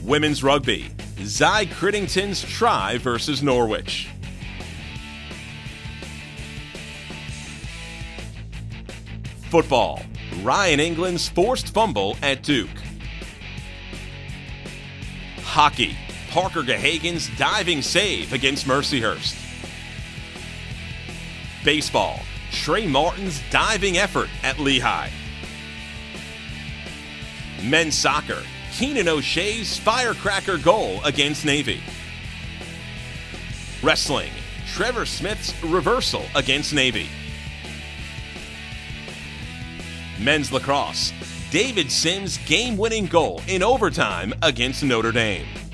Women's rugby, Zy Crittington's try versus Norwich. Football, Ryan England's forced fumble at Duke. Hockey, Parker Gahagan's diving save against Mercyhurst. Baseball, Trey Martin's diving effort at Lehigh. Men's soccer, Keenan O'Shea's firecracker goal against Navy. Wrestling, Trevor Smith's reversal against Navy. Men's lacrosse, David Sims' game-winning goal in overtime against Notre Dame.